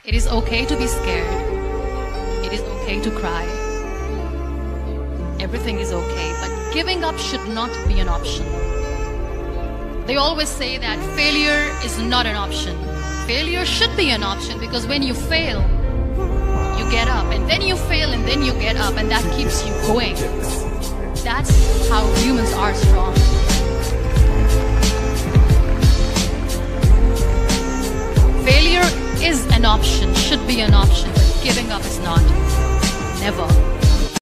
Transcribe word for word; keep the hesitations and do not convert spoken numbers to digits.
It is okay to be scared. It is okay to cry. Everything is okay, but giving up should not be an option. They always say that failure is not an option. Failure should be an option, because when you fail, you get up, and then you fail, and then you get up, and that keeps you going. That's how humans are strong. Failure is an option, should be an option, but giving up is not. Never.